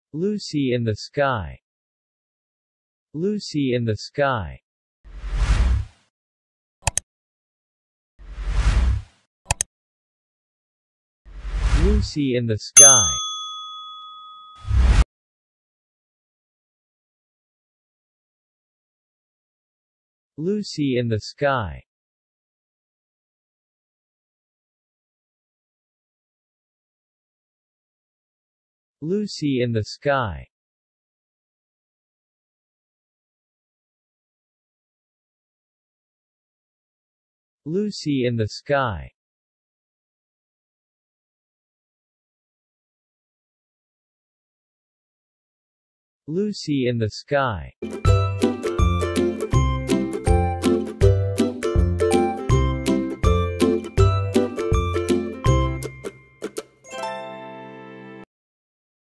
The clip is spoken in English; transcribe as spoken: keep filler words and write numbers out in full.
Lucy in the sky. Lucy in the sky. Lucy in the sky. Lucy in the sky. Lucy in the sky. Lucy in the sky. Lucy in the sky.